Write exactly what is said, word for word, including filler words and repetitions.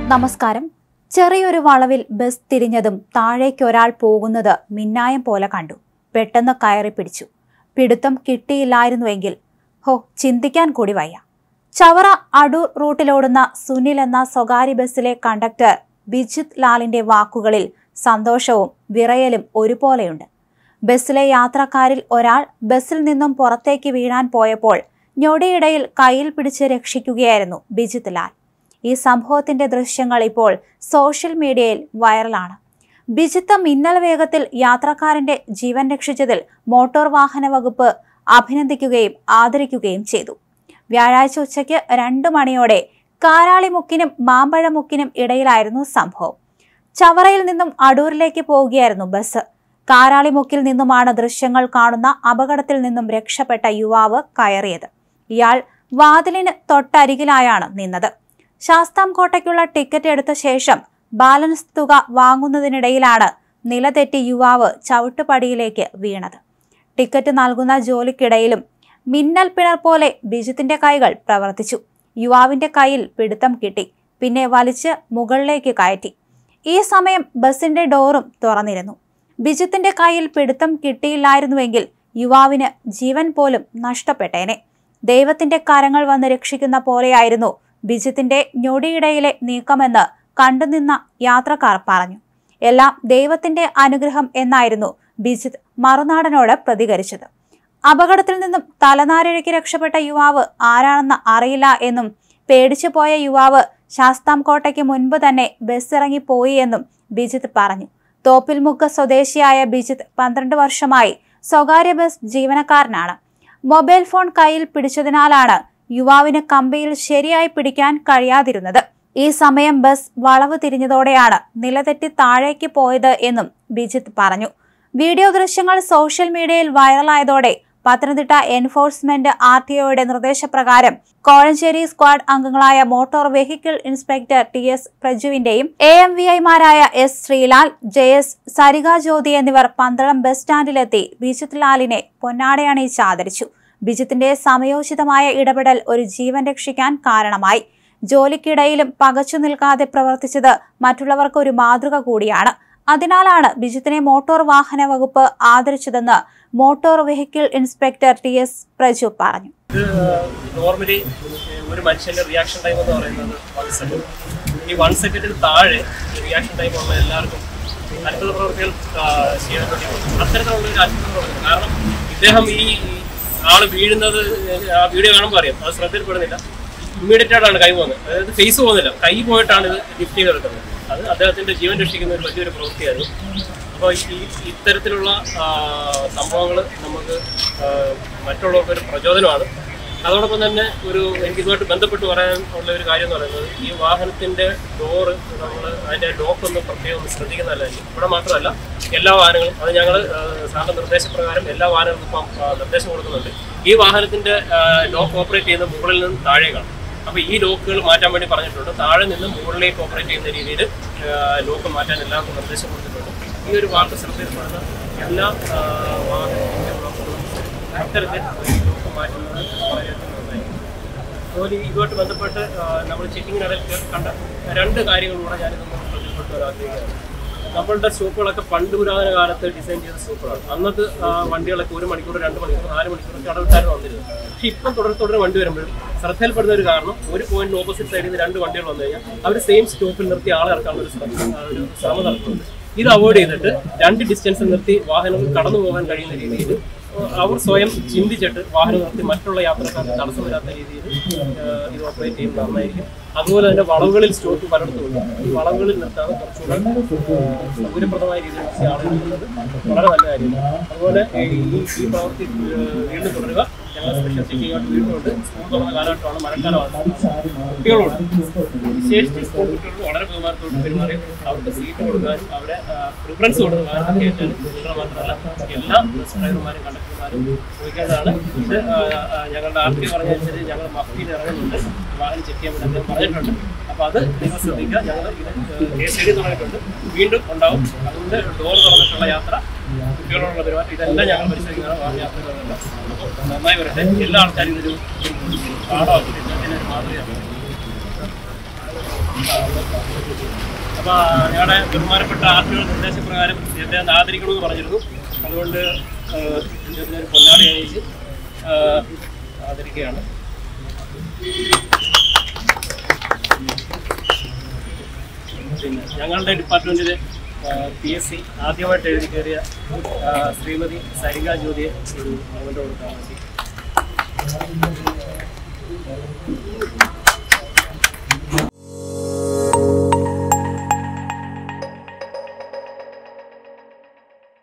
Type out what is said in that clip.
നമസ്കാരം. ചെറിയൊരു വളവിൽ ബസ് തിരിഞ്ഞതും താഴേക്ക് ഒരാൾ പോകുന്നത് മിന്നായം പോലെ കണ്ടു. പെട്ടെന്ന് കയറി പിടിച്ചു. പിടുത്തം കിട്ടിയില്ലായിരുന്നുവെങ്കിൽ ഹോ ചിന്തിക്കാൻ കൂടി വയ്യ. ചവറ അടൂർ റൂട്ടിലോടുന്ന സുനിൽ എന്ന സ്വകാര്യ ബസ്സിലെ കണ്ടക്ടർ ബിജിത് ലാലിന്റെ വാക്കുകളിൽ സന്തോഷവും വിറയലും ഒരുപോലെയുണ്ട്. ബസ്സിലെ യാത്രക്കാരിൽ ഒരാൾ ബസ്സിൽ നിന്നും പുറത്തേക്ക് വീഴാൻ പോയപ്പോൾ ഞൊടിയിടയിൽ കയ്യിൽ പിടിച്ച് രക്ഷിക്കുകയായിരുന്നു ബിജിത് ലാൽ. ഈ സംഭവത്തിന്റെ ദൃശ്യങ്ങൾ ഇപ്പോൾ സോഷ്യൽ മീഡിയയിൽ വൈറലാണ്. ബിജിത്ത് മിന്നൽ വേഗത്തിൽ യാത്രക്കാരന്റെ ജീവൻ രക്ഷിച്ചതിൽ മോട്ടോർ വാഹന വകുപ്പ് അഭിനന്ദിക്കുകയും ആദരിക്കുകയും ചെയ്തു. വ്യാഴാഴ്ച ഉച്ചയ്ക്ക് രണ്ടു മണിയോടെ കാരാളിമുക്കിനും മാമ്പഴമുക്കിനും ഇടയിലായിരുന്നു സംഭവം. ചവറയിൽ നിന്നും അടൂരിലേക്ക് പോവുകയായിരുന്നു ബസ്. കാരാളിമുക്കിൽ നിന്നുമാണ് ദൃശ്യങ്ങൾ കാണുന്ന അപകടത്തിൽ നിന്നും രക്ഷപ്പെട്ട യുവാവ് കയറിയത്. ഇയാൾ വാതിലിന് തൊട്ടരികിലായാണ് നിന്നത്. ശാസ്താംകോട്ടയ്ക്കുള്ള ടിക്കറ്റ് എടുത്ത ശേഷം ബാലൻസ് തുക വാങ്ങുന്നതിനിടയിലാണ് നിലതെറ്റി യുവാവ് ചവിട്ടുപടിയിലേക്ക് വീണത്. ടിക്കറ്റ് നൽകുന്ന ജോലിക്കിടയിലും മിന്നൽ പിണർ പോലെ ബിജിത്തിന്റെ കൈകൾ പ്രവർത്തിച്ചു. യുവാവിന്റെ കയ്യിൽ പിടുത്തം കിട്ടി. പിന്നെ വലിച്ച് മുകളിലേക്ക് കയറ്റി. ഈ സമയം ബസിന്റെ ഡോറും തുറന്നിരുന്നു. ബിജിത്തിന്റെ കയ്യിൽ പിടുത്തം കിട്ടിയില്ലായിരുന്നുവെങ്കിൽ യുവാവിന് ജീവൻ പോലും നഷ്ടപ്പെട്ടേനെ. ദൈവത്തിന്റെ കരങ്ങൾ വന്ന് രക്ഷിക്കുന്ന പോലെയായിരുന്നു ബിജിത്തിന്റെ ഞൊടിയിടയിലെ നീക്കമെന്ന് കണ്ടുനിന്ന യാത്രക്കാർ പറഞ്ഞു. എല്ലാം ദൈവത്തിന്റെ അനുഗ്രഹം എന്നായിരുന്നു ബിജിത് മറുനാടനോട് പ്രതികരിച്ചത്. അപകടത്തിൽ നിന്നും തലനാരിഴയ്ക്ക് രക്ഷപ്പെട്ട യുവാവ് ആരാണെന്ന് അറിയില്ല എന്നും പേടിച്ചു പോയ യുവാവ് ശാസ്താംകോട്ടയ്ക്ക് മുൻപ് തന്നെ ബസ്സിറങ്ങി പോയി എന്നും ബിജിത് പറഞ്ഞു. തോപ്പിൽമുക്ക് സ്വദേശിയായ ബിജിത് പന്ത്രണ്ട് വർഷമായി സ്വകാര്യ ബസ് ജീവനക്കാരനാണ്. മൊബൈൽ ഫോൺ കയ്യിൽ പിടിച്ചതിനാലാണ് യുവാവിന് കമ്പിയിൽ ശരിയായി പിടിക്കാൻ കഴിയാതിരുന്നത്. ഈ സമയം ബസ് വളവ് തിരിഞ്ഞതോടെയാണ് നിലതെറ്റി താഴേക്ക് പോയത് എന്നും ബിജിത് പറഞ്ഞു. വീഡിയോ ദൃശ്യങ്ങൾ സോഷ്യൽ മീഡിയയിൽ വൈറലായതോടെ പത്തനംതിട്ട എൻഫോഴ്സ്മെന്റ് ആർ ടി ഒയുടെ നിർദ്ദേശപ്രകാരം കോഴഞ്ചേരി സ്ക്വാഡ് അംഗങ്ങളായ motor vehicle inspector T S പ്രജുവിന്റെയും എ എം വി ഐമാരായ S Sreelal, J S Sarika Jyothi എന്നിവർ പന്തളം ബസ് സ്റ്റാൻഡിലെത്തി ബിജിത് ലാലിനെ പൊന്നാടയണിയിച്ച് ആദരിച്ചു. ബിജിത്തിന്റെ സമയോചിതമായ ഇടപെടൽ ഒരു ജീവൻ രക്ഷിക്കാൻ കാരണമായി. ജോലിക്കിടയിലും പകച്ചു നിൽക്കാതെ പ്രവർത്തിച്ചത് മറ്റുള്ളവർക്ക് ഒരു മാതൃക കൂടിയാണ്. അതിനാലാണ് ബിജിത്തിനെ മോട്ടോർ വാഹന വകുപ്പ് ആദരിച്ചതെന്ന് motor vehicle inspector T S Praju പറഞ്ഞു. നോർമലി ഒരു മനുഷ്യന്റെ റിയാക്ഷൻ ടൈം എന്ന് പറയുന്നത് വൺ സെക്കൻഡ്. ഈ വൺ സെക്കൻഡിന് താഴെ റിയാക്ഷൻ ടൈം ഉള്ള എല്ലാവർക്കും അത്ഭുത പ്രവർത്തികൾ ചെയ്യാൻ വേണ്ടി അത്തരത്തിലുള്ള ഒരു അത്ഭുത പ്രവർത്തി. കാരണം ഇദ്ദേഹം ഈ ആള് വീഴുന്നത് ആ വീഡിയോ കാണുമ്പോൾ അറിയാം, അത് ശ്രദ്ധയിൽപ്പെടുന്നില്ല. ഇമ്മീഡിയറ്റ് ആയിട്ടാണ് കൈ പോകുന്നത്, അതായത് ഫേസ് പോകുന്നില്ല, കൈ പോയിട്ടാണ് ഇത് ലിഫ്റ്റ് ചെയ്തെടുക്കുന്നത്. അത് അദ്ദേഹത്തിന്റെ ജീവൻ രക്ഷിക്കുന്ന ഒരു വലിയൊരു പ്രവൃത്തിയായിരുന്നു. അപ്പോൾ ഈ ഇത്തരത്തിലുള്ള സംഭവങ്ങൾ നമുക്ക് മറ്റുള്ളവർക്ക് ഒരു പ്രചോദനമാണ്. അതോടൊപ്പം തന്നെ ഒരു എനിക്ക് ഇതുമായിട്ട് ബന്ധപ്പെട്ട് പറയാനുള്ള ഒരു കാര്യം എന്ന് പറയുന്നത്, ഈ വാഹനത്തിന്റെ ഡോറ് നമ്മൾ അതിന്റെ ലോക്കൊന്നും പ്രത്യേകം ഒന്ന് ശ്രദ്ധിക്കുന്നതല്ലായിരിക്കും. ഇവിടെ മാത്രമല്ല എല്ലാ വാഹനങ്ങളും, അത് ഞങ്ങൾ സാറിന്റെ നിർദ്ദേശപ്രകാരം എല്ലാ വാഹനങ്ങൾക്കും ഇപ്പം നിർദ്ദേശം കൊടുക്കുന്നുണ്ട്. ഈ വാഹനത്തിന്റെ ലോക്ക് ഓപ്പറേറ്റ് ചെയ്യുന്ന മുകളിൽ നിന്ന് താഴേക്കാണ്. അപ്പോൾ ഈ ലോക്കുകൾ മാറ്റാൻ വേണ്ടി പറഞ്ഞിട്ടുണ്ട്. താഴെ നിന്ന് മുകളിലേക്ക് ഓപ്പറേറ്റ് ചെയ്യുന്ന രീതിയിൽ ലോക്ക് മാറ്റാൻ എല്ലാവർക്കും നിർദ്ദേശം കൊടുത്തിട്ടുണ്ട്. ഈ ഒരു വാർത്ത ശ്രദ്ധയിൽപ്പെടുന്ന എല്ലാ വാഹനത്തിന്റെ ലോക്കുകളും അത്തരത്തിൽ ലോക്ക് മാറ്റുന്നത് വളരെയധികം നന്നായിരിക്കും. അതുപോലെ ഇതുമായിട്ട് ബന്ധപ്പെട്ട് നമ്മൾ ചെക്കിങ്ങിനിടയിൽ കണ്ട രണ്ട് കാര്യങ്ങളിലൂടെ ഞാനിത് ബന്ധപ്പെട്ട് വരാൻ ആഗ്രഹിക്കുകയാണ്. നമ്മളുടെ സ്റ്റോപ്പുകളൊക്കെ പണ്ട് പുരാതന കാലത്ത് ഡിസൈൻ ചെയ്ത സ്റ്റോപ്പുകളാണ്. അന്നത്തെ വണ്ടികളൊക്കെ ഒരു മണിക്കൂർ, രണ്ട് മണിക്കൂർ, നാല് മണിക്കൂറൊക്കെ അടവിട്ടായിരുന്നു വന്നിരുന്നത്. പക്ഷെ ഇപ്പം തുടരെ തുടരെ വണ്ടി വരുമ്പോഴും ശ്രദ്ധയിൽപ്പെടുന്ന ഒരു കാരണം, ഒരു പോയിന്റ് ഓപ്പോസിറ്റ് സൈഡിൽ നിന്ന് രണ്ട് വണ്ടികൾ വന്നു കഴിഞ്ഞാൽ അവർ സെയിം സ്റ്റോപ്പിൽ നിർത്തി ആളെ ഇറക്കാനുള്ള ഒരു ഒരു ശ്രമം നടത്തുന്നുണ്ട്. ഇത് അവോയ്ഡ് ചെയ്തിട്ട് രണ്ട് ഡിസ്റ്റൻസിൽ നിർത്തി വാഹനം കടന്നു പോകാൻ കഴിയുന്ന രീതിയിൽ അവർ സ്വയം ചിന്തിച്ചിട്ട് വാഹനം നിർത്തി മറ്റുള്ള യാത്രക്കാർക്ക് തടസ്സം വരാത്ത രീതിയിൽ ഇത് ഓപ്പറേറ്റ് ചെയ്യുന്നത് നന്നായിരിക്കും. അതുപോലെ തന്നെ വളവുകളിൽ സ്റ്റോപ്പ് പലയിടത്തുണ്ട്. ഈ വളവുകളിൽ നിർത്താതെ കുറച്ചുകൂടെ സൗകര്യപ്രദമായ രീതിയിൽ ആളുകൾ നിർത്തുന്നത് വളരെ നല്ല കാര്യമാണ്. അതുപോലെ ഈ ഈ പ്രവൃത്തി വീണ്ടും തുടരുക. ഞങ്ങൾ സ്പെഷ്യൽ ചെക്കിംഗ് ആയിട്ട് വീണ്ടുമുണ്ട്. സ്കൂൾ തുറന്ന കാലഘട്ടമാണ്, മഴക്കാലമാണ്. കുട്ടികളോട് വിശേഷിച്ച് സ്കൂൾ കുട്ടികളോട് വളരെ ബഹുമാനത്തോട് പെരുമാറി അവർക്ക് സീറ്റ് കൊടുക്കാനും അവരെ പ്രിഫറൻസ് കൊടുക്കാനും കയറ്റാനും കുട്ടികളെ മാത്രമല്ല എല്ലാ ബസ് ഡ്രൈവർമാരും കണ്ടക്ടർമാരും ചോദിക്കേണ്ടതാണ്. ഇത് ഞങ്ങളുടെ ആർ ടി പറഞ്ഞനുസരിച്ച് ഞങ്ങൾ മഫ്റ്റിയിൽ ഇറങ്ങുന്നുണ്ട്, വാഹനം ചെക്ക് ചെയ്യാൻ വേണ്ടി പറഞ്ഞിട്ടുണ്ട്. അപ്പോൾ അത് നിങ്ങൾ ശ്രദ്ധിക്കുക. ഞങ്ങൾ ഇത് കേസ് എഴുതി തുടങ്ങിയിട്ടുണ്ട്, വീണ്ടും ഉണ്ടാവും. അതുകൊണ്ട് ഡോർ തുറന്നിട്ടുള്ള യാത്ര, കുട്ടികളോടുള്ള പെരുമാറ്റം, ഇതെല്ലാം ഞങ്ങൾ പരിശോധിക്കുന്നതാണ് വാഹന യാത്രകളെല്ലാം. അപ്പോൾ നന്നായി വരട്ടെ. എല്ലാ ആൾക്കാരും ഇതൊരു പാഠമാക്കിയിട്ട് ഇതിനൊരു മാതൃകയാണ്. അപ്പോൾ ഞങ്ങളുടെ ബഹുമാനപ്പെട്ട ആർട്ടിയുടെ നിർദ്ദേശപ്രകാരം എന്നെ ഒന്ന് ആദരിക്കണമെന്ന് പറഞ്ഞിരുന്നു. അതുകൊണ്ട് ഞാൻ പൊന്നാടി അണിയിച്ച് ആദരിക്കുകയാണ്. പിന്നെ ഞങ്ങളുടെ ഡിപ്പാർട്ട്മെൻറ്റിൽ പി എസ് സി ആദ്യമായിട്ട് എഴുതി കയറിയ ശ്രീമതി സരിക ജ്യോതിയെ ഒരു അവൻ്റെ കൊടുക്കാൻ വേണ്ടി